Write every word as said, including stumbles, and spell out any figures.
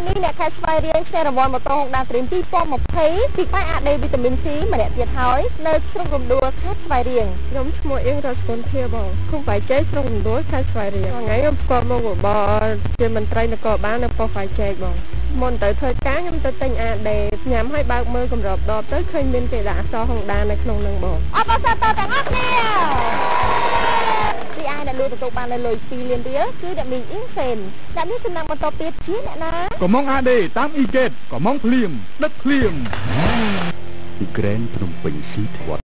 នេះអ្នកខេត្តស្វាយរៀងឆ្នះរង្វាន់ម៉ូតូ Honda Dream ពីរពាន់ម្ភៃពីផ្នែក អា ដេ វីតាមីន C ម្នាក់ទៀតហើយនៅស្រុករំដួលខេត្តស្វាយរៀងខ្ញុំឈ្មោះអៀងរស្គុនធាបងឃុំបាយជ័យស្រុករំដួលខេត្តស្វាយរៀងថ្ងៃខ្ញុំស្គាល់មុខរបរជាមន្ត្រីនគរបាលនៅប៉ុស្តិ៍បាយជ័យបងមុនទៅធ្វើការខ្ញុំទៅទិញ អា ដេ ញ៉ាំឲ្យបើកមើលកម្របដបទៅឃើញមានគេដាក់អក្សរ Honda នៅក្នុងនឹងបងអបអរសាទរទាំងអស់គ្នាទីឯអ្នកលក់ទទួលបាននៅលុយពីរលានរៀលគឺអ្នកមីងអ៊ីងសេនអ្នកនេះចំណាំបន្តទៀតជាអ្នកណាកំង អា ដេ តាមអ៊ីហ្គេតកំងភ្លៀងដឹកភ្លៀង Grand ភ្នំពេញស៊ីធាត់